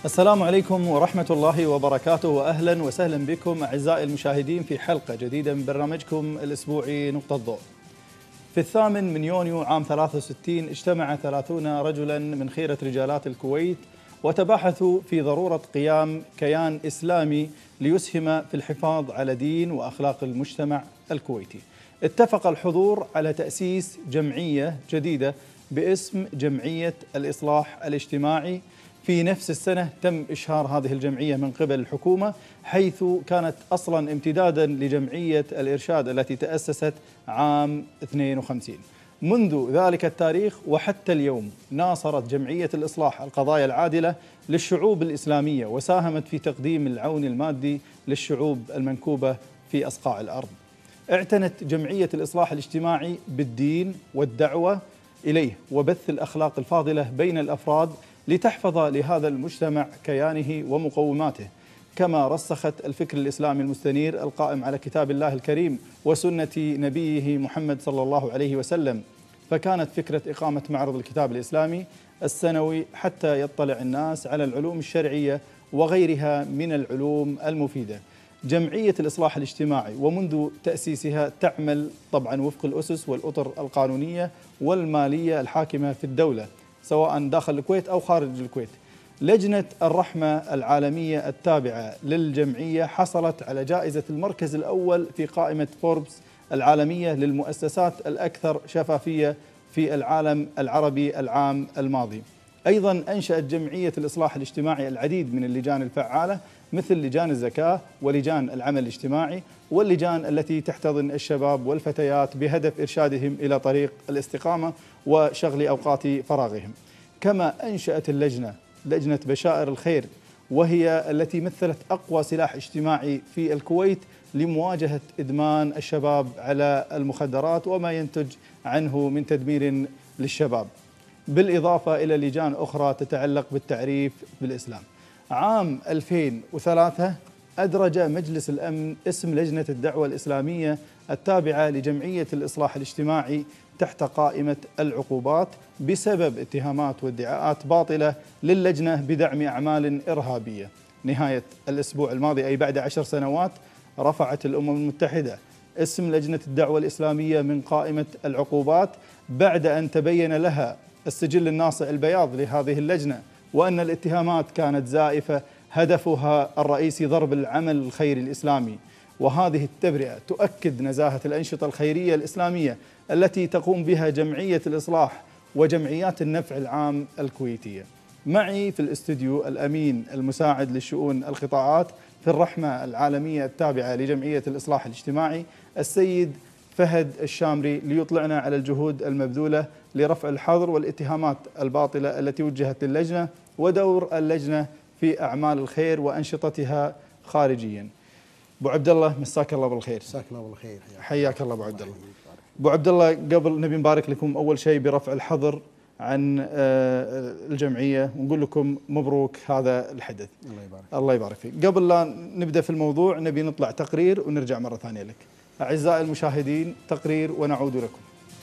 السلام عليكم ورحمة الله وبركاته، وأهلا وسهلا بكم أعزائي المشاهدين في حلقة جديدة من برنامجكم الأسبوعي نقطة ضوء. في 8 يونيو عام 63 اجتمع 30 رجلا من خيرة رجالات الكويت وتباحثوا في ضرورة قيام كيان إسلامي ليسهم في الحفاظ على دين وأخلاق المجتمع الكويتي. اتفق الحضور على تأسيس جمعية جديدة باسم جمعية الإصلاح الاجتماعي. في نفس السنة تم إشهار هذه الجمعية من قبل الحكومة، حيث كانت أصلا امتدادا لجمعية الإرشاد التي تأسست عام 52. منذ ذلك التاريخ وحتى اليوم ناصرت جمعية الإصلاح القضايا العادلة للشعوب الإسلامية، وساهمت في تقديم العون المادي للشعوب المنكوبة في أصقاع الأرض. اعتنت جمعية الإصلاح الاجتماعي بالدين والدعوة إليه وبث الأخلاق الفاضلة بين الأفراد لتحفظ لهذا المجتمع كيانه ومقوماته، كما رسخت الفكر الإسلامي المستنير القائم على كتاب الله الكريم وسنة نبيه محمد صلى الله عليه وسلم. فكانت فكرة إقامة معرض الكتاب الإسلامي السنوي حتى يطلع الناس على العلوم الشرعية وغيرها من العلوم المفيدة. جمعية الإصلاح الاجتماعي ومنذ تأسيسها تعمل طبعا وفق الأسس والأطر القانونية والمالية الحاكمة في الدولة، سواء داخل الكويت أو خارج الكويت. لجنة الرحمة العالمية التابعة للجمعية حصلت على جائزة المركز الأول في قائمة فوربس العالمية للمؤسسات الأكثر شفافية في العالم العربي العام الماضي. أيضا أنشأت جمعية الإصلاح الاجتماعي العديد من اللجان الفعالة، مثل لجان الزكاة ولجان العمل الاجتماعي واللجان التي تحتضن الشباب والفتيات بهدف إرشادهم إلى طريق الاستقامة وشغل أوقات فراغهم. كما أنشأت لجنة بشائر الخير، وهي التي مثلت أقوى سلاح اجتماعي في الكويت لمواجهة إدمان الشباب على المخدرات وما ينتج عنه من تدمير للشباب، بالإضافة إلى لجان أخرى تتعلق بالتعريف بالإسلام. عام 2003 أدرج مجلس الأمن اسم لجنة الدعوة الإسلامية التابعة لجمعية الإصلاح الاجتماعي تحت قائمة العقوبات بسبب اتهامات وادعاءات باطلة للجنة بدعم أعمال إرهابية. نهاية الأسبوع الماضي، أي بعد 10 سنوات، رفعت الأمم المتحدة اسم لجنة الدعوة الإسلامية من قائمة العقوبات بعد أن تبين لها السجل الناصع البياض لهذه اللجنة، وأن الاتهامات كانت زائفة هدفها الرئيسي ضرب العمل الخيري الإسلامي. وهذه التبرئة تؤكد نزاهة الأنشطة الخيرية الإسلامية التي تقوم بها جمعية الإصلاح وجمعيات النفع العام الكويتية. معي في الاستوديو الأمين المساعد للشؤون القطاعات في الرحمة العالمية التابعة لجمعية الإصلاح الاجتماعي السيد فهد الشامري، ليطلعنا على الجهود المبذولة لرفع الحظر والاتهامات الباطلة التي وجهت للجنة ودور اللجنة في أعمال الخير وأنشطتها خارجيا. أبو عبد الله، مساك الله بالخير. مساك الله بالخير. حياك الله أبو عبد الله. أبو عبد الله، قبل نبي نبارك لكم أول شيء برفع الحظر عن الجمعية ونقول لكم مبروك هذا الحدث. الله يبارك. الله يبارك فيك. قبل لا نبدأ في الموضوع نبي نطلع تقرير ونرجع مرة ثانية لك. أعزائي المشاهدين، تقرير ونعود لكم.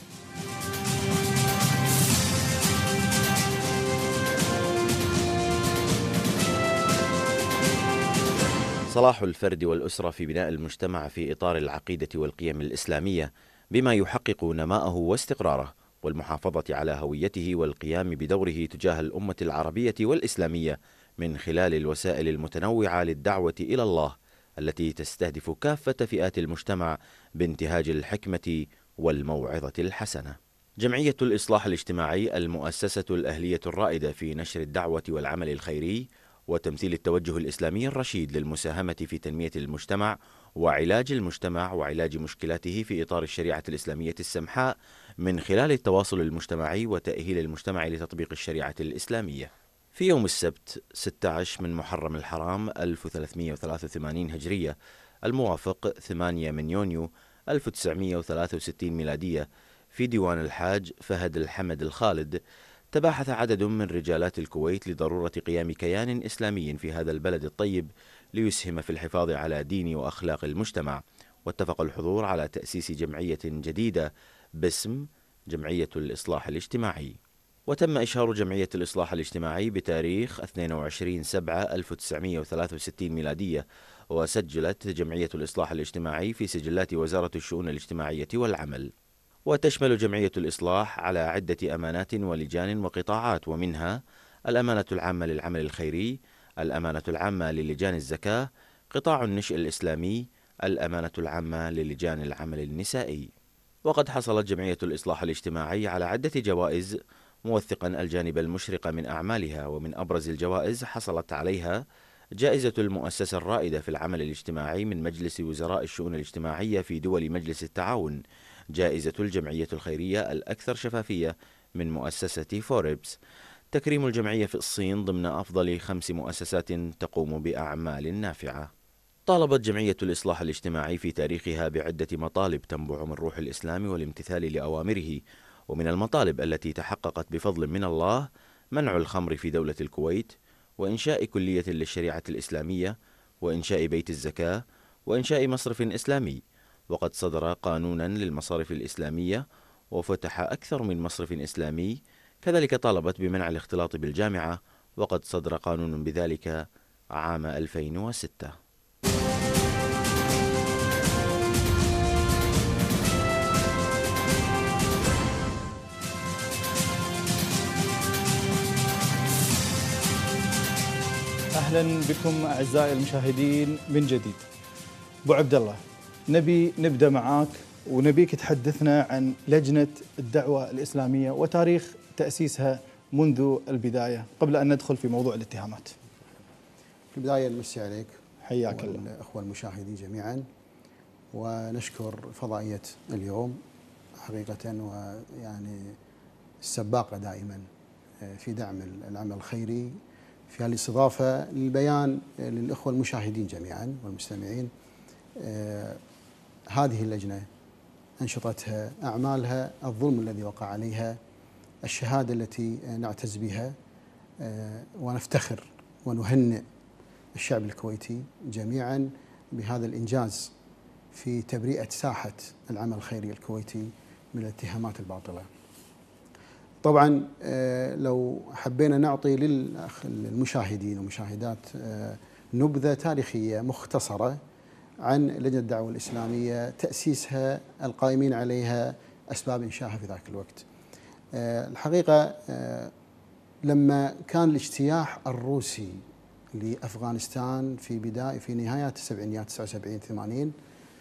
صلاح الفرد والأسرة في بناء المجتمع في إطار العقيدة والقيم الإسلامية بما يحقق نماءه واستقراره والمحافظة على هويته والقيام بدوره تجاه الأمة العربية والإسلامية من خلال الوسائل المتنوعة للدعوة إلى الله التي تستهدف كافة فئات المجتمع بانتهاج الحكمة والموعظة الحسنة. جمعية الإصلاح الاجتماعي المؤسسة الأهلية الرائدة في نشر الدعوة والعمل الخيري وتمثيل التوجه الإسلامي الرشيد للمساهمة في تنمية المجتمع وعلاج المجتمع وعلاج مشكلاته في إطار الشريعة الإسلامية السمحاء من خلال التواصل المجتمعي وتأهيل المجتمع لتطبيق الشريعة الإسلامية. في يوم السبت 16 من محرم الحرام 1383 هجرية الموافق 8 من يونيو 1963 ميلادية، في ديوان الحاج فهد الحمد الخالد، تباحث عدد من رجالات الكويت لضرورة قيام كيان إسلامي في هذا البلد الطيب ليسهم في الحفاظ على دين وأخلاق المجتمع. واتفق الحضور على تأسيس جمعية جديدة باسم جمعية الإصلاح الاجتماعي. وتم إشهار جمعية الإصلاح الاجتماعي بتاريخ 22/7/1963 ميلادية، وسجلت جمعية الإصلاح الاجتماعي في سجلات وزارة الشؤون الاجتماعية والعمل. وتشمل جمعية الإصلاح على عدة أمانات ولجان وقطاعات، ومنها الأمانة العامة للعمل الخيري، الأمانة العامة للجان الزكاة، قطاع النشء الإسلامي، الأمانة العامة للجان العمل النسائي. وقد حصلت جمعية الإصلاح الاجتماعي على عدة جوائز، موثقا الجانب المشرق من أعمالها، ومن أبرز الجوائز حصلت عليها جائزة المؤسسة الرائدة في العمل الاجتماعي من مجلس وزراء الشؤون الاجتماعية في دول مجلس التعاون، جائزة الجمعية الخيرية الأكثر شفافية من مؤسسة فوربس، تكريم الجمعية في الصين ضمن أفضل 5 مؤسسات تقوم بأعمال نافعة. طالبت جمعية الإصلاح الاجتماعي في تاريخها بعدة مطالب تنبع من روح الإسلام والامتثال لأوامره، ومن المطالب التي تحققت بفضل من الله منع الخمر في دولة الكويت، وإنشاء كلية للشريعة الإسلامية، وإنشاء بيت الزكاة، وإنشاء مصرف إسلامي. وقد صدر قانونا للمصارف الإسلامية، وفتح أكثر من مصرف إسلامي. كذلك طالبت بمنع الاختلاط بالجامعة، وقد صدر قانون بذلك عام 2006. أهلا بكم أعزائي المشاهدين من جديد. أبو عبد الله، نبي نبدأ معاك ونبيك تحدثنا عن لجنة الدعوة الإسلامية وتاريخ تأسيسها منذ البداية قبل أن ندخل في موضوع الاتهامات. في البداية نمسي عليك حياك الله. والأخوة المشاهدين جميعا، ونشكر فضائية اليوم حقيقة، ويعني السباقة دائما في دعم العمل الخيري، في الاستضافة للبيان للأخوة المشاهدين جميعا والمستمعين. هذه اللجنة أنشطتها، أعمالها، الظلم الذي وقع عليها، الشهادة التي نعتز بها، ونفتخر ونهنئ الشعب الكويتي جميعا بهذا الإنجاز في تبرئة ساحة العمل الخيري الكويتي من الاتهامات الباطلة. طبعا لو حبينا نعطي للمشاهدين ومشاهدات نبذة تاريخية مختصرة عن لجنة الدعوة الإسلامية، تأسيسها، القائمين عليها، أسباب إنشائها في ذاك الوقت. الحقيقة لما كان الاجتياح الروسي لأفغانستان في نهايات السبعينيات 79 80،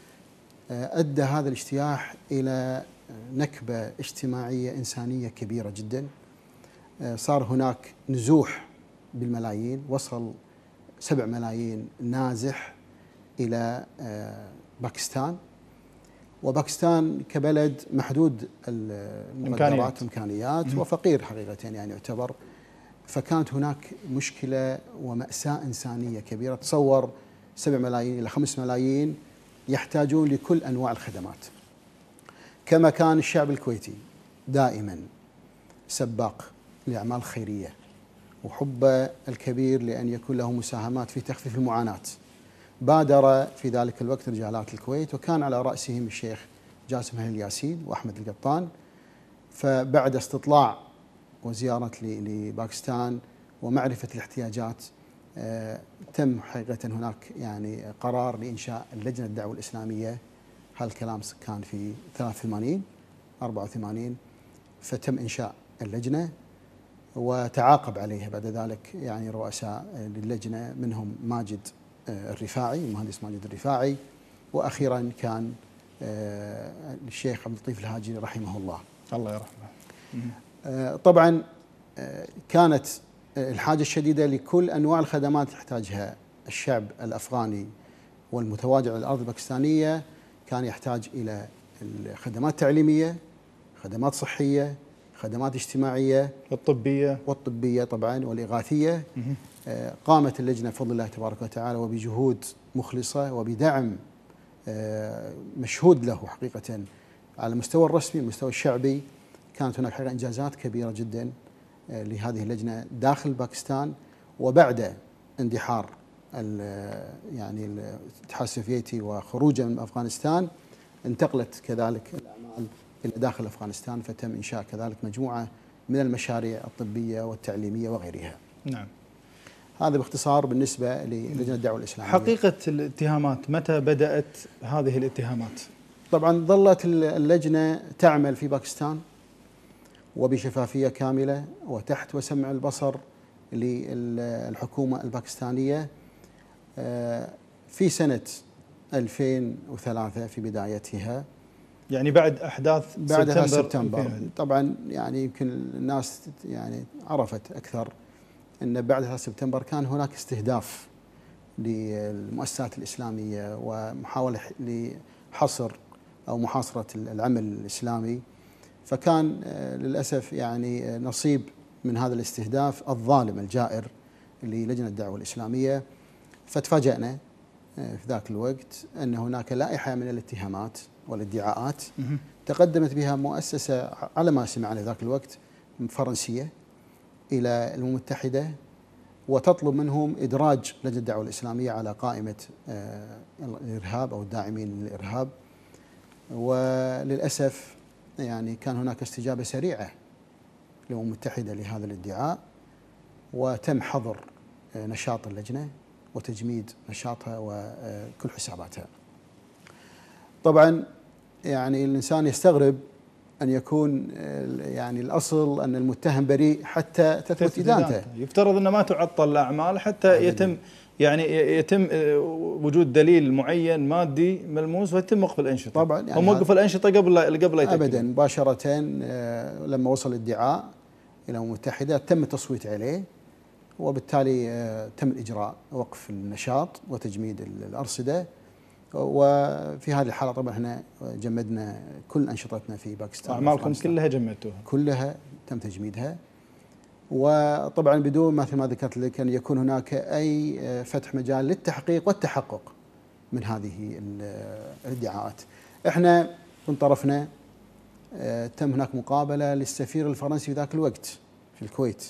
أدى هذا الاجتياح إلى نكبة اجتماعية إنسانية كبيرة جدا. صار هناك نزوح بالملايين، وصل 7 ملايين نازح إلى باكستان، وباكستان كبلد محدود المقدرات والإمكانيات وفقير حقيقة يعني يعتبر. فكانت هناك مشكلة ومأساة إنسانية كبيرة. تصور 7 ملايين إلى 5 ملايين يحتاجون لكل أنواع الخدمات. كما كان الشعب الكويتي دائما سباق لأعمال خيرية، وحبه الكبير لأن يكون له مساهمات في تخفيف المعاناة، بادر في ذلك الوقت رجالات الكويت، وكان على رأسهم الشيخ جاسم هليل ياسين وأحمد القطان. فبعد استطلاع وزيارة لباكستان ومعرفة الاحتياجات، تم حقيقة هناك يعني قرار لإنشاء اللجنة الدعوة الإسلامية. هالكلام كان في 83 84، فتم إنشاء اللجنة، وتعاقب عليها بعد ذلك يعني رؤساء للجنة، منهم ماجد الرفاعي، المهندس ماجد الرفاعي، وأخيرا كان الشيخ عبد اللطيف الهاجري رحمه الله. الله يرحمه. طبعا كانت الحاجة الشديدة لكل أنواع الخدمات يحتاجها الشعب الأفغاني والمتواجد على الأرض الباكستانية. كان يحتاج إلى الخدمات التعليمية، خدمات صحية، خدمات اجتماعية، والطبية طبعا، والإغاثية. قامت اللجنة بفضل الله تبارك وتعالى وبجهود مخلصة وبدعم مشهود له حقيقة على المستوى الرسمي والمستوى الشعبي. كانت هناك حقيقة إنجازات كبيرة جدا لهذه اللجنة داخل باكستان. وبعد اندحار يعني الاتحاد السوفيتي وخروجه من أفغانستان، انتقلت كذلك الأعمال إلى داخل أفغانستان، فتم إنشاء كذلك مجموعة من المشاريع الطبية والتعليمية وغيرها. نعم. هذا باختصار بالنسبة للجنة الدعوة الإسلامية. حقيقة الاتهامات، متى بدأت هذه الاتهامات؟ طبعا ظلت اللجنة تعمل في باكستان وبشفافية كاملة وتحت وسمع البصر للحكومة الباكستانية. في سنة 2003 في بدايتها، يعني بعد أحداث سبتمبر طبعا، يعني يمكن الناس يعني عرفت أكثر أن بعد 3 سبتمبر كان هناك استهداف للمؤسسات الإسلامية ومحاولة لحصر أو محاصرة العمل الإسلامي. فكان للأسف يعني نصيب من هذا الاستهداف الظالم الجائر للجنة الدعوة الإسلامية. فتفاجأنا في ذاك الوقت أن هناك لائحة من الاتهامات والادعاءات تقدمت بها مؤسسة على ما سمعنا ذاك الوقت فرنسية إلى الأمم المتحدة، وتطلب منهم إدراج لجنة الدعوة الإسلامية على قائمة الإرهاب أو الداعمين للإرهاب. وللأسف يعني كان هناك استجابة سريعة للأمم المتحدة لهذا الادعاء، وتم حظر نشاط اللجنة وتجميد نشاطها وكل حساباتها. طبعا يعني الإنسان يستغرب أن يكون يعني الأصل أن المتهم بريء حتى تثبت إدانته. يفترض أن ما تعطل الأعمال حتى يتم وجود دليل معين مادي ملموس ويتم وقف الأنشطة. طبعا يعني وموقف الأنشطة قبل يتم أبدا مباشرة. لما وصل الادعاء إلى الأمم المتحدة تم التصويت عليه، وبالتالي تم إجراء وقف النشاط وتجميد الأرصدة. وفي هذه الحالة طبعا احنا جمدنا كل أنشطتنا في باكستان. أعمالكم كلها جمدتوها؟ كلها تم تجميدها، وطبعا بدون مثل ما ذكرت لك أن يكون هناك أي فتح مجال للتحقيق والتحقق من هذه الادعاءات. احنا من طرفنا تم هناك مقابلة للسفير الفرنسي في ذاك الوقت في الكويت،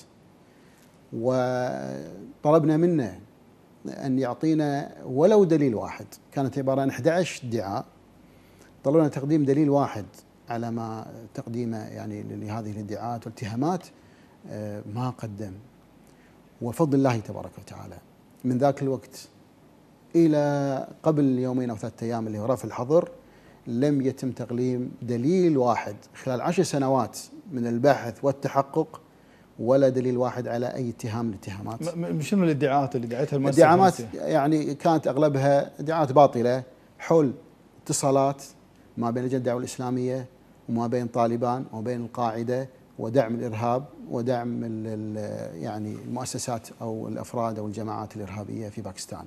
وطلبنا منه أن يعطينا ولو دليل واحد. كانت عبارة عن 11 ادعاء، طلبنا تقديم دليل واحد على ما تقديمه يعني لهذه الادعاءات والاتهامات. ما قدم. وفضل الله تبارك وتعالى من ذاك الوقت إلى قبل يومين أو 3 أيام اللي هو رفع الحظر لم يتم تقديم دليل واحد خلال 10 سنوات من البحث والتحقق، ولا دليل واحد على أي اتهام من الاتهامات. شنو الادعاءات اللي دعتها المؤسسة؟ ادعاءات يعني كانت أغلبها ادعاءات باطلة حول اتصالات ما بين لجنة الدعوة الإسلامية وما بين طالبان وبين القاعدة، ودعم الإرهاب ودعم يعني المؤسسات أو الأفراد أو الجماعات الإرهابية في باكستان.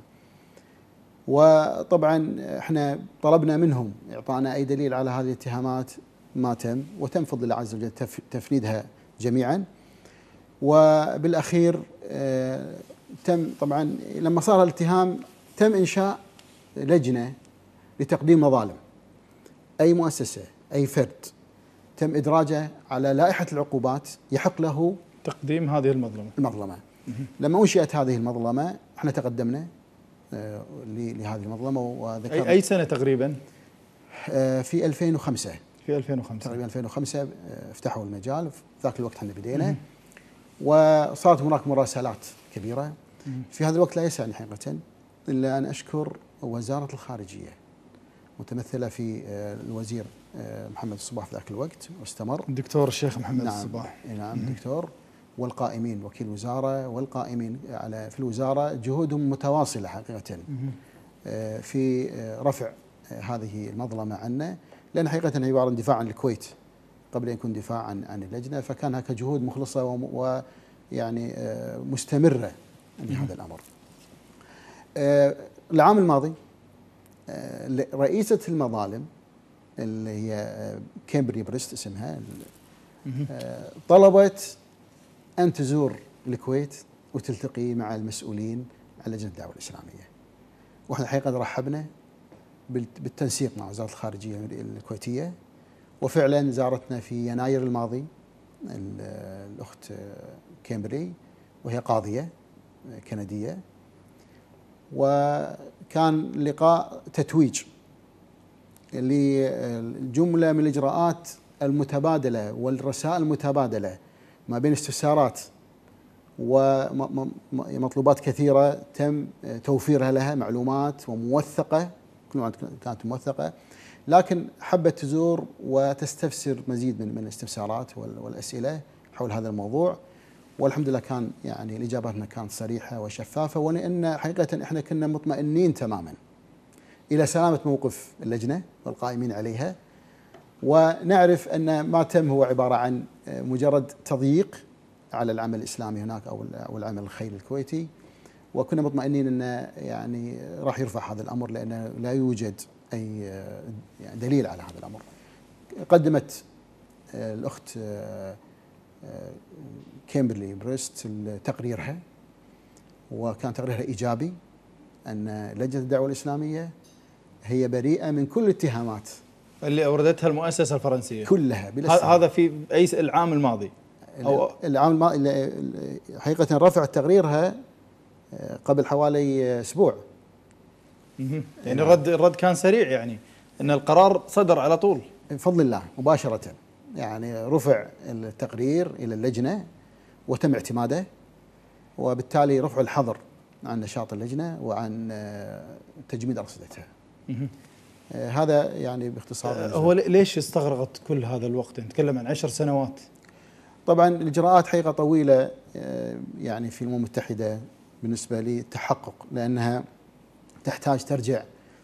وطبعا احنا طلبنا منهم إعطانا أي دليل على هذه الاتهامات، ما تم، وتم فضل الله عز وجل تفنيدها جميعا. وبالأخير تم طبعا لما صار الاتهام تم إنشاء لجنة لتقديم مظالم. أي مؤسسة أي فرد تم إدراجه على لائحة العقوبات يحق له تقديم هذه المظلمة. لما أنشئت هذه المظلمة احنا تقدمنا لهذه المظلمة. وذكرنا أي سنة تقريبا؟ في 2005. في 2005 تقريبا 2005 افتحوا المجال. في ذاك الوقت احنا بدينا، وصارت هناك مراسلات كبيرة. في هذا الوقت لا يسعني حقيقة إلا أن أشكر وزارة الخارجية متمثلة في الوزير محمد الصباح في ذاك الوقت، واستمر الدكتور الشيخ محمد نعم الصباح. نعم دكتور، والقائمين وكيل وزارة والقائمين في الوزارة جهودهم متواصلة حقيقة في رفع هذه المظلمة عنا، لأن حقيقة عبارة عن دفاع عن الكويت قبل أن يكون دفاع عن اللجنة. فكان هناك جهود مخلصة ويعني مستمرة لهذا الأمر. العام الماضي رئيسة المظالم اللي هي كامبري بريست اسمها طلبت أن تزور الكويت وتلتقي مع المسؤولين على لجنة الدعوة الإسلامية، وإحنا حقيقة رحبنا بالتنسيق مع وزارة الخارجية الكويتية. وفعلا زارتنا في يناير الماضي الأخت كامبري، وهي قاضية كندية، وكان لقاء تتويج لجملة من الإجراءات المتبادلة والرسائل المتبادلة ما بين استفسارات ومطلوبات كثيرة تم توفيرها لها معلومات وموثقة، كل ما كانت موثقة، لكن حبت تزور وتستفسر مزيد من الاستفسارات والأسئلة حول هذا الموضوع. والحمد لله كان يعني الإجابات كانت صريحة وشفافة، ولأن حقيقة إحنا كنا مطمئنين تماما إلى سلامة موقف اللجنة والقائمين عليها، ونعرف أن ما تم هو عبارة عن مجرد تضييق على العمل الإسلامي هناك أو العمل الخيري الكويتي، وكنا مطمئنين أنه يعني راح يرفع هذا الأمر، لأنه لا يوجد أي يعني دليل على هذا الأمر. قدمت الأخت كيمبرلي بريست تقريرها، وكان تقريرها إيجابي، أن لجنة الدعوة الإسلامية هي بريئة من كل الاتهامات اللي أوردتها المؤسسة الفرنسية كلها هذا في أي العام الماضي أو العام الماضي. حقيقة رفع تقريرها قبل حوالي أسبوع. يعني الرد كان سريع، يعني أن القرار صدر على طول بفضل الله مباشرة. يعني رفع التقرير إلى اللجنة وتم اعتماده، وبالتالي رفع الحظر عن نشاط اللجنة وعن تجميد أرصدتها. هذا يعني باختصار. هو ليش استغرقت كل هذا الوقت؟ نتكلم عن 10 سنوات. طبعا الإجراءات حقيقة طويلة يعني في الأمم المتحدة بالنسبة للتحقق، لأنها تحتاج ترجع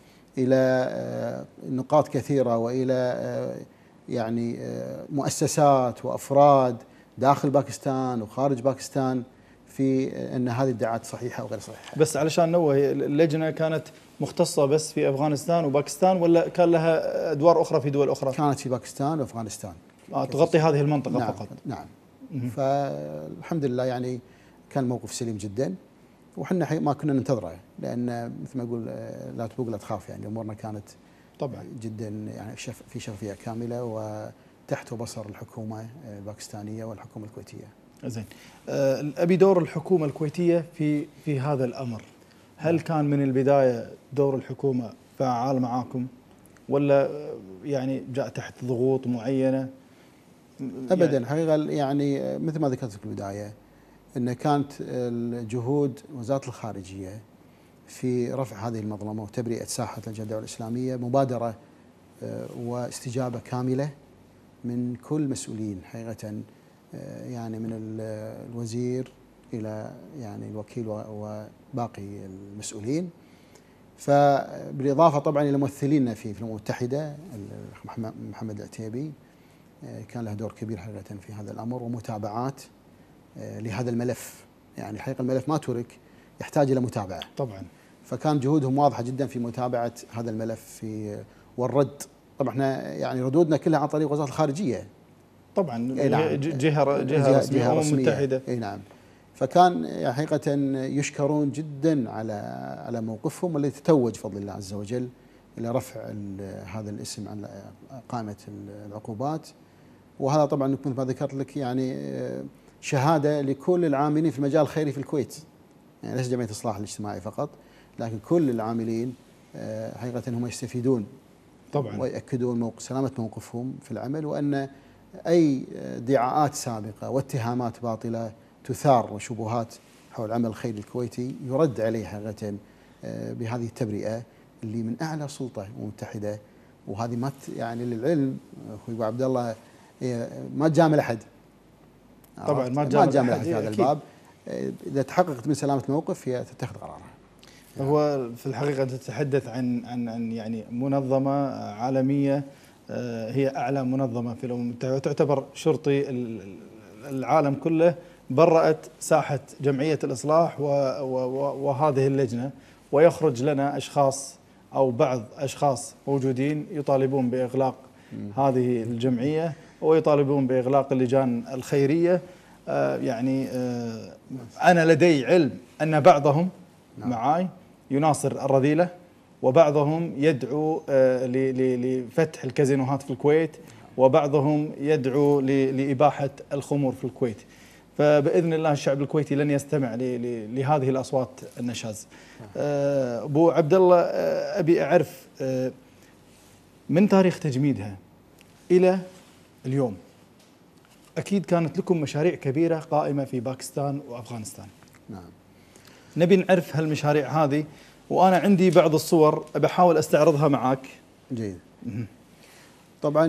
إلى نقاط كثيرة وإلى يعني مؤسسات وأفراد داخل باكستان وخارج باكستان في أن هذه الادعاءات صحيحة أو غير صحيحة. بس علشان نوه، اللجنة كانت مختصة بس في أفغانستان وباكستان، ولا كان لها أدوار أخرى في دول أخرى؟ كانت في باكستان وأفغانستان. تغطي هذه المنطقة نعم فقط. نعم. فالحمد لله يعني كان موقف سليم جدا، وحنا ما كنا ننتظره، لأن مثل ما أقول لا تبوق لا تخاف، يعني أمورنا كانت طبعا جدا يعني في شفافية كاملة وتحت بصر الحكومة الباكستانية والحكومة الكويتية. زين. أبي دور الحكومة الكويتية في هذا الأمر. هل كان من البداية دور الحكومة فعال معاكم، ولا يعني جاء تحت ضغوط معينة؟ أبدا يعني حقيقة يعني مثل ما ذكرت في البداية، أن كانت الجهود وزارة الخارجية في رفع هذه المظلمة وتبرئة ساحة لجنة الدعوة الإسلامية مبادرة واستجابة كاملة من كل مسؤولين حقيقة، يعني من الوزير إلى يعني الوكيل وباقي المسؤولين. فبالإضافة طبعا إلى ممثلينا في الأمم المتحدة، محمد العتيبي كان له دور كبير حقيقة في هذا الأمر ومتابعات لهذا الملف. يعني الحقيقة الملف ما ترك، يحتاج إلى متابعة طبعا. فكان جهودهم واضحة جدا في متابعة هذا الملف والرد. طبعا احنا يعني ردودنا كلها عن طريق وزارة الخارجية طبعا. نعم. جهة رسمية أمم متحدة. اي نعم. فكان حقيقة يشكرون جدا على موقفهم الذي تتوج بفضل الله عز وجل إلى رفع هذا الاسم عن قائمة العقوبات. وهذا طبعا مثل ما ذكرت لك يعني شهادة لكل العاملين في المجال الخيري في الكويت، يعني ليس جمعية الإصلاح الاجتماعي فقط، لكن كل العاملين حقيقة هم يستفيدون طبعا ويأكدون سلامة موقفهم في العمل، وأن أي ادعاءات سابقة واتهامات باطلة تثار وشبهات حول العمل الخيري الكويتي يرد عليها حقيقة بهذه التبرئة اللي من أعلى سلطة متحدة. وهذه ما يعني للعلم أخوي أبو عبد الله ما تجامل أحد، طبعا ما تجامل أحد في هذا الباب. إذا تحققت من سلامة الموقف هي تتخذ قرارها. هو في الحقيقة تتحدث عن يعني منظمة عالمية، هي أعلى منظمة في الأمم المتحدة، وتعتبر شرطي العالم كله، برأت ساحة جمعية الإصلاح وهذه اللجنة، ويخرج لنا أشخاص أو بعض أشخاص موجودين يطالبون بإغلاق هذه الجمعية ويطالبون بإغلاق اللجان الخيرية. يعني أنا لدي علم أن بعضهم معاي يناصر الرذيلة، وبعضهم يدعو لفتح الكازينوهات في الكويت، وبعضهم يدعو لإباحة الخمور في الكويت. فبإذن الله الشعب الكويتي لن يستمع لهذه الأصوات النشاز. أبو عبد الله، أبي أعرف من تاريخ تجميدها إلى اليوم أكيد كانت لكم مشاريع كبيرة قائمة في باكستان وأفغانستان. نعم. نبي نعرف هالمشاريع هذه، وأنا عندي بعض الصور بحاول أستعرضها معك. جيد. طبعا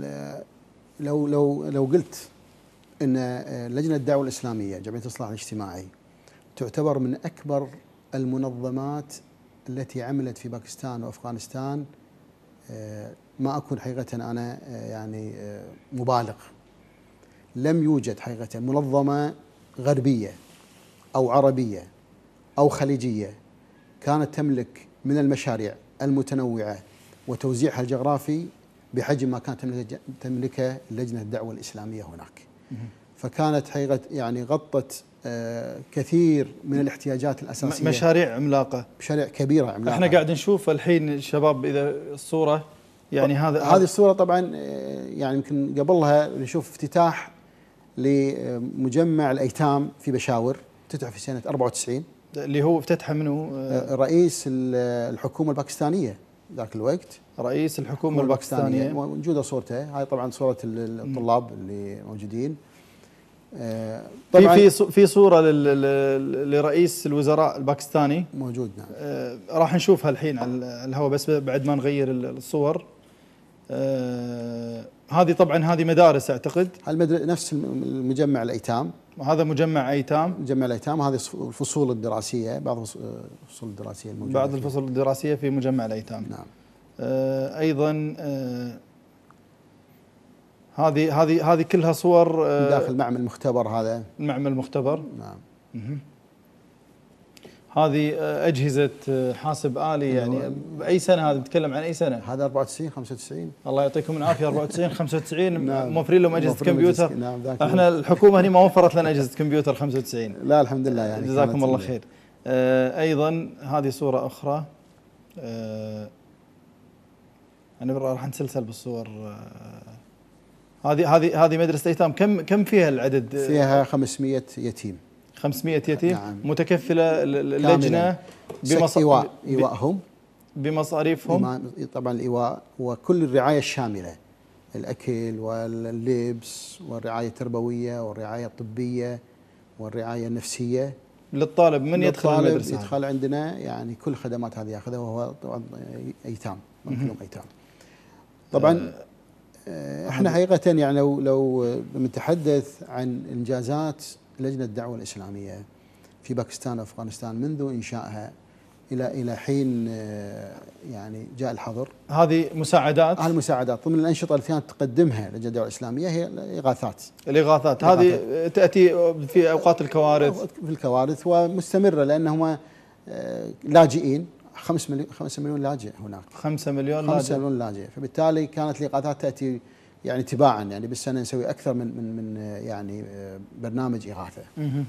لو قلت ان لجنه الدعوه الاسلاميه جمعيه الاصلاح الاجتماعي تعتبر من اكبر المنظمات التي عملت في باكستان وافغانستان، ما اكون حقيقه انا يعني مبالغ. لم يوجد حقيقه منظمه غربيه او عربيه او خليجيه كانت تملك من المشاريع المتنوعه وتوزيعها الجغرافي بحجم ما كانت تملكه لجنه الدعوه الاسلاميه هناك. فكانت حقيقه يعني غطت كثير من الاحتياجات الاساسيه. مشاريع عملاقه، مشاريع كبيره عملاقه. احنا قاعد نشوف الحين الشباب اذا الصوره يعني هذه الصوره طبعا يعني يمكن قبلها نشوف افتتاح لمجمع الايتام في بشاور، افتتح في سنه 94 اللي هو افتتحه منه رئيس الحكومه الباكستانيه ذاك الوقت. رئيس الحكومه الباكستانيه موجوده صورته، هاي طبعا صوره الطلاب اللي موجودين. طبعا في صوره لرئيس الوزراء الباكستاني موجود. نعم. راح نشوفها الحين على الهواء بس بعد ما نغير الصور. هذه طبعا هذه مدارس اعتقد. نفس المجمع الايتام، هذا مجمع ايتام. مجمع الايتام، هذه الفصول الدراسيه، بعض الفصول الدراسيه الموجوده، بعض الفصول الدراسيه في مجمع الايتام. نعم. ايضا هذه كلها صور داخل معمل مختبر. هذا المعمل المختبر. نعم. هذه أجهزة حاسب آلي، يعني بأي سنة هذا؟ نتكلم عن أي سنة؟ هذا 94 95. الله يعطيكم العافية. 94 95 نعم. موفرين لهم أجهزة كمبيوتر. نعم. احنا الحكومة هنا ما وفرت لنا أجهزة كمبيوتر 95. لا الحمد لله يعني. جزاكم الله خير. أيضا هذه صورة أخرى. أنا راح نسلسل بالصور. هذه مدرسة أيتام. كم فيها العدد؟ فيها 500 يتيم. 500 يتيم. نعم. متكفلة اللجنة إيواءهم بمصاريفهم. طبعا الإيواء وكل الرعاية الشاملة، الأكل واللبس والرعاية التربوية والرعاية الطبية والرعاية النفسية للطالب. من يدخل المدرسة؟ يدخل عندنا يعني كل الخدمات هذه ياخذها، وهو طبعا أيتام، كلهم أيتام. طبعا احنا حقيقة يعني لو نتحدث عن إنجازات لجنة الدعوة الإسلامية في باكستان وأفغانستان منذ إنشائها إلى حين يعني جاء الحظر. هذه مساعدات. المساعدات ضمن الأنشطة التي كانت تقدمها لجنة الدعوة الإسلامية هي الإغاثات. هذه تأتي في أوقات الكوارث. في الكوارث ومستمرة، لأنهم لاجئين. 5 مليون لاجئ هناك. 5 مليون لاجئ. فبالتالي كانت الإغاثات تأتي يعني تباعا، يعني بالسنة نسوي أكثر من يعني برنامج إغاثة.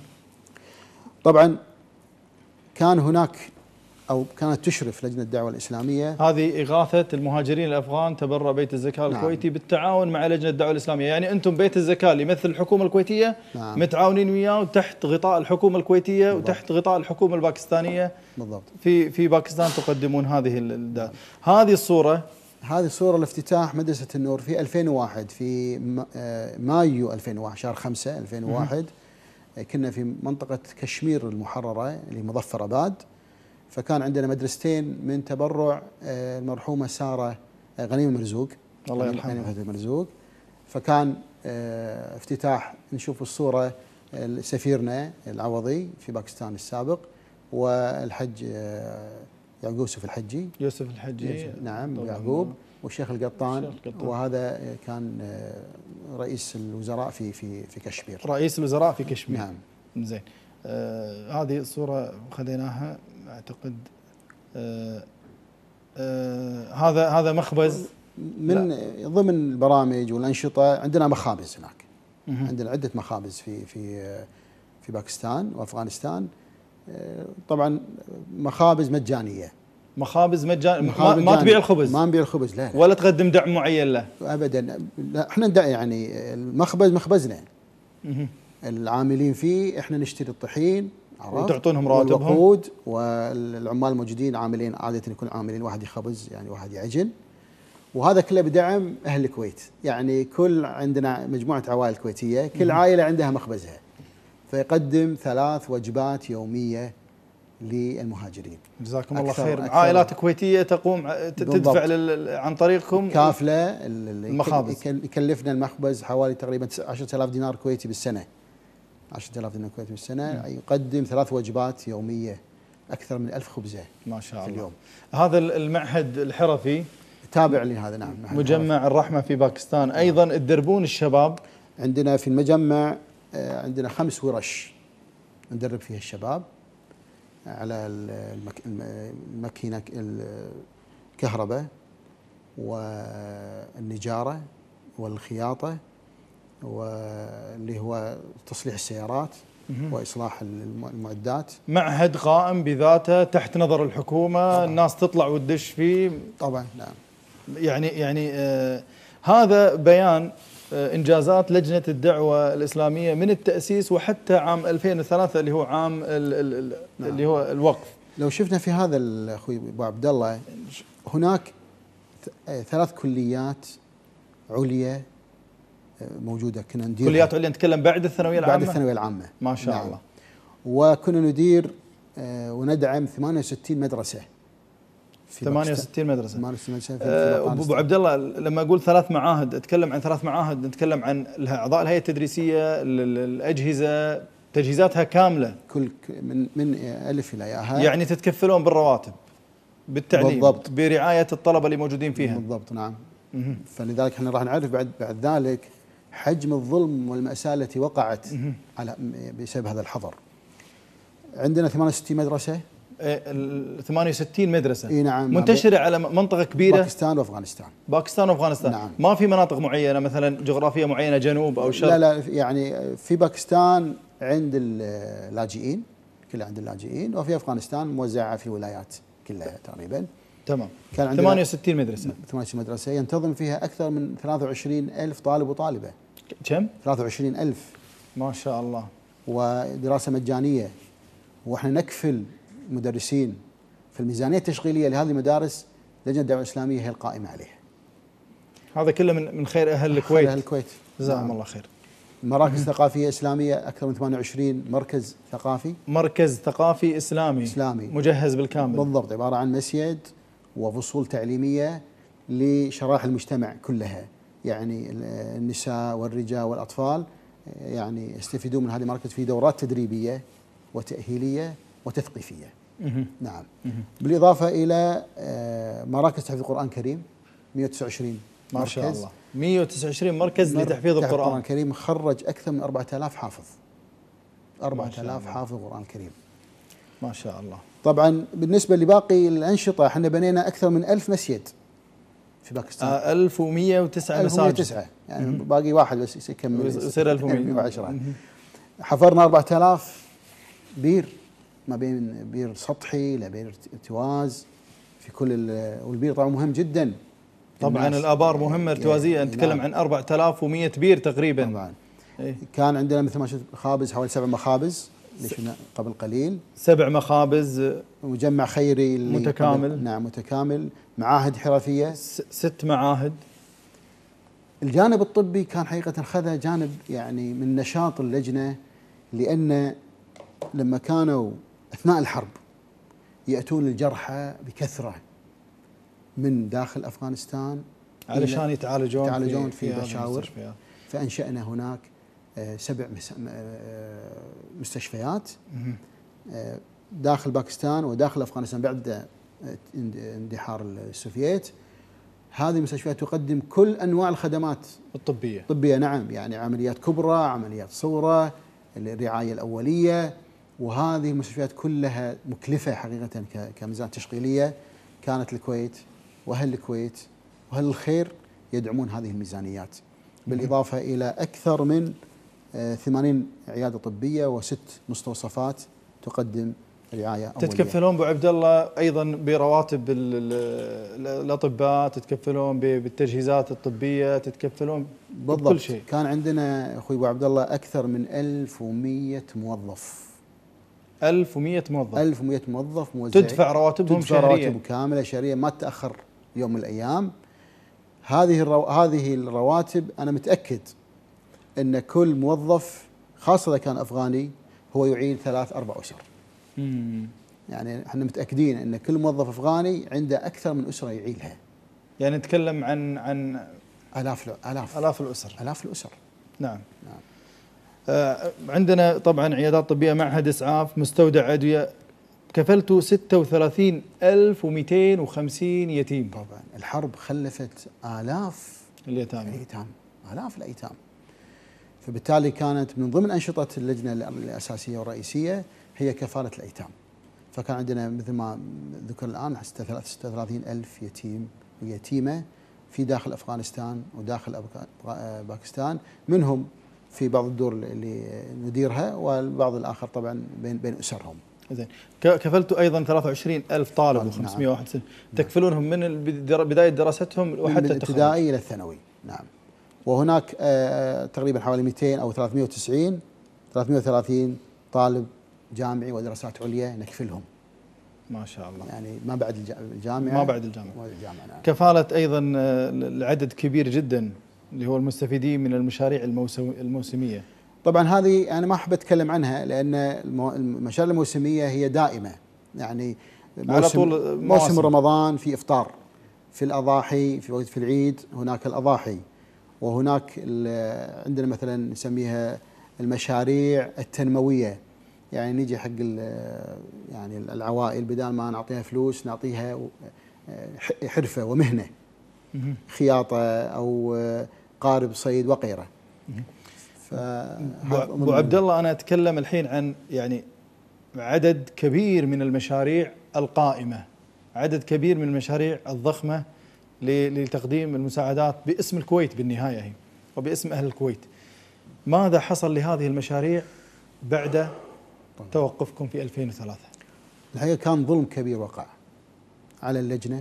طبعا كان هناك أو كانت تشرف لجنة الدعوة الإسلامية هذه إغاثة المهاجرين الأفغان تبرع بيت الزكاة الكويتي بالتعاون مع لجنة الدعوة الإسلامية. يعني أنتم بيت الزكاة اللي يمثل الحكومة الكويتية متعاونين وياه تحت غطاء الحكومة الكويتية وتحت غطاء الحكومة الباكستانية. بالضبط. في باكستان تقدمون هذه الصورة. هذه صورة لافتتاح مدرسة النور في 2001 في مايو 2001 شهر 5 2001. كنا في منطقة كشمير المحررة اللي مظفر آباد. فكان عندنا مدرستين من تبرع المرحومة سارة غنيم المرزوق، الله يرحمها، غنيم المرزوق. فكان افتتاح، نشوف الصورة سفيرنا العوضي في باكستان السابق والحج يوسف الحجي. نعم. ويعقوب والشيخ القطان. وهذا كان رئيس الوزراء في كشمير. رئيس الوزراء في كشمير. نعم. زين. هذه الصورة خذيناها اعتقد. هذا مخبز من ضمن البرامج والأنشطة. عندنا مخابز هناك. عندنا عدة مخابز في باكستان وأفغانستان. طبعا مخابز مجانية. مخابز مجانية. ما تبيع الخبز؟ ما نبيع الخبز، لا. ولا تقدم دعم معين له؟ أبدا. لا، احنا يعني المخبز مخبزنا. العاملين فيه احنا نشتري الطحين وتعطونهم راتبهم، والوقود، والعمال الموجودين عاملين عادة يكون عاملين، واحد يخبز يعني واحد يعجن، وهذا كله بدعم اهل الكويت، يعني كل عندنا مجموعه عوائل كويتيه، كل عائله عندها مخبزها، فيقدم 3 وجبات يوميه للمهاجرين. جزاكم الله خير. عائلات كويتيه تقوم تدفع عن طريقكم كافله المخابز. يكلفنا المخبز حوالي تقريبا 10,000 دينار كويتي بالسنه. 10,000 دينار كويتي بالسنه، يقدم 3 وجبات يوميه، اكثر من 1000 خبزه ما شاء الله في اليوم. هذا المعهد الحرفي تابع لهذا، نعم. مجمع الرحمه في باكستان، ايضا تدربون الشباب؟ عندنا في المجمع عندنا 5 ورش ندرب فيها الشباب على الماكينه الكهرباء والنجاره والخياطه واللي هو تصليح السيارات واصلاح المعدات. معهد قائم بذاته تحت نظر الحكومه طبعا. الناس تطلع وتدش فيه طبعا، نعم. يعني هذا بيان انجازات لجنه الدعوه الاسلاميه من التاسيس وحتى عام 2003 اللي هو عام اللي هو الوقف. لو شفنا في هذا اخوي ابو عبد الله، هناك 3 كليات عليا موجوده كنا ندير. كليات عليا نتكلم بعد الثانويه العامه؟ بعد الثانويه العامه، ما شاء نعم. الله. وكنا ندير وندعم 68 مدرسه. 68 مدرسه. 68 مدرسه ابو عبد الله، لما اقول 3 معاهد اتكلم عن 3 معاهد، نتكلم عن اعضاء الهيئه التدريسيه، الاجهزه تجهيزاتها كامله كل من الف الى ياء، يعني تتكفلون بالرواتب، بالتعليم، بالضبط، برعايه الطلبه اللي موجودين فيها. بالضبط، نعم. فلذلك احنا راح نعرف بعد ذلك حجم الظلم والمأساة التي وقعت على بسبب هذا الحظر. عندنا 68 مدرسة. 68 مدرسة. اي نعم. منتشرة على منطقة كبيرة. باكستان وافغانستان. باكستان وافغانستان. نعم. ما في مناطق معينة مثلا جغرافية معينة، جنوب او شرق؟ لا يعني في باكستان عند اللاجئين، كلها عند اللاجئين، وفي افغانستان موزعة في الولايات كلها تقريبا. تمام. كان عندنا 68 مدرسة. 68 مدرسة ينتظم فيها أكثر من 23,000 طالب وطالبة. كم؟ 23,000. ما شاء الله. ودراسة مجانية، وإحنا نكفل مدرسين في الميزانية التشغيلية لهذه المدارس. لجنة الدعوة الإسلامية هي القائمة عليها. هذا كله من خير أهل الكويت. خير أهل الكويت، جزاهم الله خير. مراكز ثقافية إسلامية أكثر من 28 مركز ثقافي. مركز ثقافي إسلامي مجهز بالكامل. بالضبط، عبارة عن مسجد وفصول تعليمية لشرائح المجتمع كلها، يعني النساء والرجال والأطفال يعني يستفيدون من هذه المراكز في دورات تدريبية وتأهيلية وتثقيفية. نعم. بالإضافة إلى مراكز تحفيظ القرآن الكريم 129 ما شاء الله. 129 مركز لتحفيظ القرآن الكريم، خرج أكثر من 4000 حافظ. 4000 حافظ القرآن الكريم. ما شاء الله. طبعا بالنسبة لباقي الأنشطة احنا بنينا أكثر من 1000 مسجد في باكستان. 1109 مساجد. 1109 يعني باقي واحد بس يكمل يصير 1110. حفرنا 4000 بير، ما بين بير سطحي لبير ارتواز في كل والبير طبعا مهم جدا. طبعا الآبار مهمة ارتوازية، نتكلم عن 4100 بير تقريبا. طبعا. كان عندنا مثل ما شفت مخابز، حوالي 7 مخابز اللي شفنا قبل قليل. 7 مخابز. مجمع خيري متكامل. نعم متكامل. معاهد حرفية 6 معاهد. الجانب الطبي كان حقيقة خذ جانب يعني من نشاط اللجنة، لأن لما كانوا أثناء الحرب يأتون الجرحى بكثرة من داخل أفغانستان علشان يتعالجون في بشاور، فأنشأنا هناك 7 مستشفيات داخل باكستان وداخل أفغانستان بعد اندحار السوفييت. هذه المستشفيات تقدم كل أنواع الخدمات الطبية. نعم، يعني عمليات كبرى، عمليات صغرى، الرعاية الأولية. وهذه المستشفيات كلها مكلفة حقيقة كميزان تشغيلية. كانت الكويت وأهل الكويت وأهل الخير يدعمون هذه الميزانيات، بالإضافة إلى أكثر من 80 عيادة طبية و6 مستوصفات تقدم رعاية أولية. تتكفلون أبو عبد الله أيضا برواتب الأطباء، تتكفلون بالتجهيزات الطبية، تتكفلون بكل شيء. كان عندنا أخوي أبو عبد الله أكثر من 1100 موظف. 1100 موظف. 1100 موظف موزعين. تدفع رواتبهم شهريا. تدفع رواتبهم كاملة شهريا، ما تتأخر يوم من الأيام. هذه الرواتب أنا متأكد أن كل موظف خاصة إذا كان أفغاني هو يعيل 3-4 أسر. يعني احنا متأكدين أن كل موظف أفغاني عنده أكثر من أسرة يعيلها. يعني نتكلم عن آلاف الأسر. نعم. عندنا طبعا عيادات طبية، معهد إسعاف، مستودع أدوية، كفلتوا 36,250 يتيم. طبعا الحرب خلفت آلاف اليتامى، آلاف الأيتام. فبالتالي كانت من ضمن أنشطة اللجنة الأساسية والرئيسية هي كفالة الأيتام. فكان عندنا مثل ما ذكر الآن 36,000 يتيم ويتيمة في داخل أفغانستان وداخل باكستان، منهم في بعض الدور اللي نديرها والبعض الآخر طبعا بين أسرهم. زين، كفلتوا أيضا 23,000 طالب و561. نعم. تكفلونهم من بداية دراستهم وحتى من الابتدائي إلى الثانوي. نعم. وهناك تقريبا حوالي 200 أو 330 طالب جامعي ودراسات عليا نكفلهم. ما شاء الله. يعني ما بعد الجامعة. نعم. كفالة أيضا العدد كبير جدا اللي هو المستفيدين من المشاريع الموسمية. طبعا هذه أنا ما أحب أتكلم عنها لأن المشاريع الموسمية هي دائمة. يعني على طول موسم رمضان في إفطار، في الأضاحي في العيد هناك الأضاحي، وهناك عندنا مثلا نسميها المشاريع التنموية. يعني نيجي حق يعني العوائل بدال ما نعطيها فلوس نعطيها حرفة ومهنة، خياطة أو قارب صيد وغيره. أبو عبد الله، أنا أتكلم الحين عن يعني عدد كبير من المشاريع القائمة، عدد كبير من المشاريع الضخمة لتقديم المساعدات باسم الكويت بالنهاية هي وباسم أهل الكويت. ماذا حصل لهذه المشاريع بعد توقفكم في 2003؟ الحقيقة كان ظلم كبير وقع على اللجنة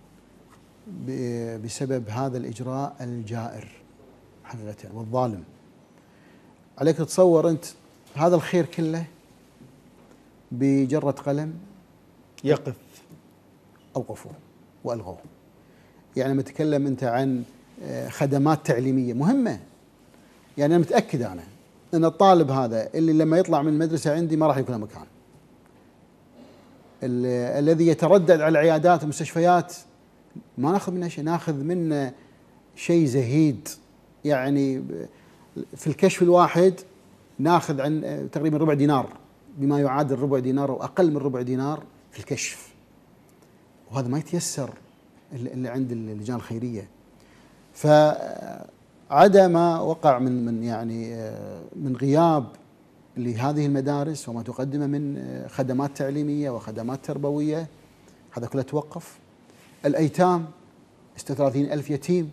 بسبب هذا الإجراء الجائر حقيقة والظالم. عليك تتصور أنت هذا الخير كله بجرة قلم يقف، أوقفوه وألغوه. يعني لما تتكلم أنت عن خدمات تعليمية مهمة، يعني أنا متأكد أن الطالب هذا اللي لما يطلع من المدرسة عندي ما راح يكون له مكان، الذي يتردد على العيادات والمستشفيات ما ناخذ منه شيء، ناخذ منه شيء زهيد. يعني في الكشف الواحد ناخذ عن تقريبا ربع دينار، بما يعادل ربع دينار أو أقل من ربع دينار في الكشف، وهذا ما يتيسر اللي عند اللجان الخيرية. فعدا ما وقع من غياب لهذه المدارس وما تقدمه من خدمات تعليمية وخدمات تربوية، هذا كله توقف. الأيتام 36,000 يتيم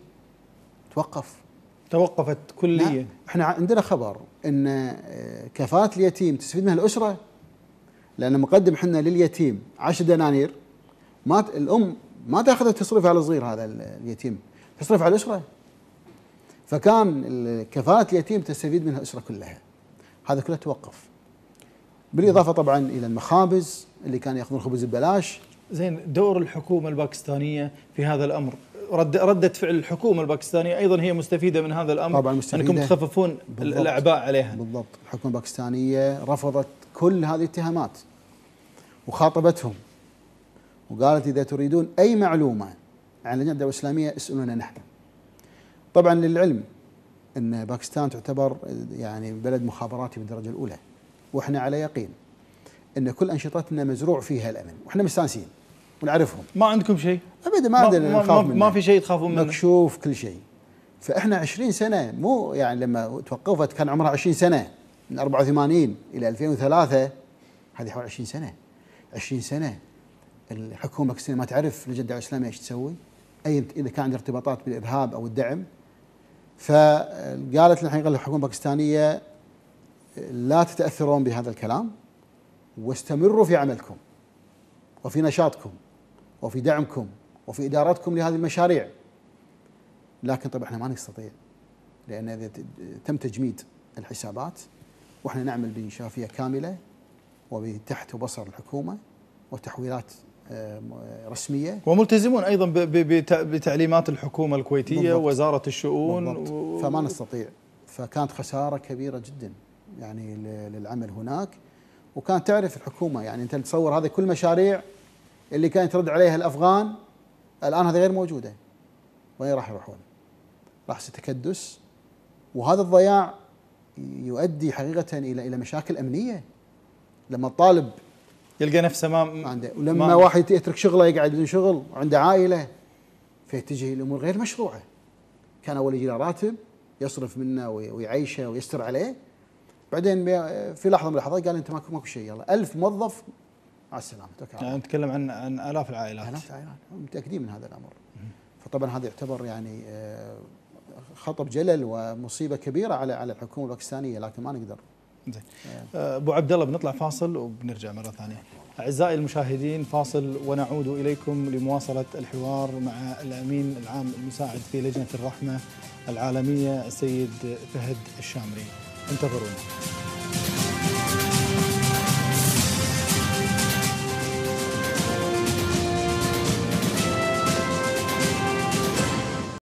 توقفت كليا. احنا عندنا خبر ان كفالة اليتيم تستفيد منها الأسرة، لأن مقدم حنا لليتيم 10 دنانير، الأم ما تاخذ تصرف على الصغير هذا اليتيم، تصرف على الأسرة. فكان كفالة اليتيم تستفيد منها الأسرة كلها، هذا كله توقف. بالإضافة طبعا إلى المخابز اللي كانوا يأخذون خبز ببلاش. زين، دور الحكومة الباكستانية في هذا الأمر، ردة فعل الحكومة الباكستانية أيضا هي مستفيدة من هذا الأمر؟ طبعا مستفيدة، أنكم تخففون الأعباء عليها. بالضبط. الحكومة الباكستانية رفضت كل هذه الاتهامات وخاطبتهم وقالت إذا تريدون أي معلومة عن لجنة الدعوة الإسلامية اسألونا نحن. طبعا للعلم أن باكستان تعتبر يعني بلد مخابراتي بالدرجة الأولى، وإحنا على يقين أن كل أنشطتنا مزروع فيها الأمن، وإحنا مستانسين ونعرفهم. ما عندكم شيء؟ أبدا ما عندنا نخاف منه، ما في شيء تخافون منه، مكشوف كل شيء. فإحنا 20 سنة، مو يعني لما توقفت كان عمرها 20 سنة، من 84 إلى 2003 هذه حوالي 20 سنة. 20 سنة الحكومة الباكستانية ما تعرف لجنة الدعوة الإسلامية ايش تسوي، إذا كان عندها ارتباطات بالإرهاب أو الدعم. فقالت الحقيقة الحكومة الباكستانية لا تتأثرون بهذا الكلام واستمروا في عملكم وفي نشاطكم وفي دعمكم وفي إدارتكم لهذه المشاريع. لكن طبعا احنا ما نستطيع، لأن إذا تم تجميد الحسابات وإحنا نعمل بشفافية كاملة وبتحت وبصر الحكومة وتحويلات رسمية، وملتزمون أيضا بتعليمات الحكومة الكويتية ووزارة الشؤون فما نستطيع. فكانت خسارة كبيرة جدا يعني للعمل هناك. وكانت تعرف الحكومة، يعني أنت تصور هذه كل مشاريع اللي كانت ترد عليها الأفغان الآن هذه غير موجودة. وين راح يروحون؟ راح ستكدس، وهذا الضياع يؤدي حقيقة إلى مشاكل أمنية. لما الطالب يلقى نفسه ما عنده، ولما واحد يترك شغله يقعد بدون شغل وعنده عائلة، فتجي الأمور غير مشروعة. كان أول يجي له راتب يصرف منه ويعيشه ويستر عليه، بعدين في لحظة من اللحظات قال أنت ماكو شيء، يلا 1000 موظف مع السلامة. يعني نتكلم عن آلاف العائلات. آلاف العائلات متأكدين من هذا الأمر. فطبعا هذا يعتبر يعني خطر جلل ومصيبة كبيرة على الحكومة الباكستانية، لكن ما نقدر. زين. أبو عبد الله بنطلع فاصل وبنرجع مرة ثانية. أعزائي المشاهدين فاصل ونعود إليكم لمواصلة الحوار مع الأمين العام المساعد في لجنة الرحمة العالمية السيد فهد الشامري. انتظرونا.